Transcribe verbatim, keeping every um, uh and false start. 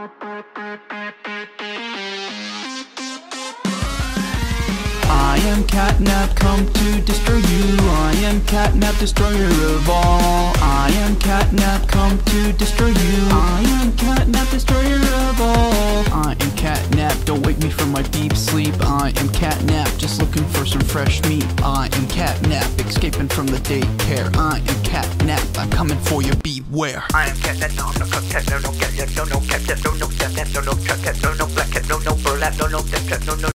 I am Catnap, come to destroy you. I am Catnap, destroyer of all. I am Catnap, come to destroy you. I am Catnap, destroyer of all. I am Catnap, don't wake me from my deep sleep. I am Catnap, just looking for some fresh meat. I am Catnap, escaping from the daycare. I am Catnap, I'm coming for you, beware. I am Catnap, no, I'm no cat, no, no cat, no, no cat, no, no cat, no, no trap cat, no, no black cat, no, no black cat, no, no burlap, no, no dead cat, no, no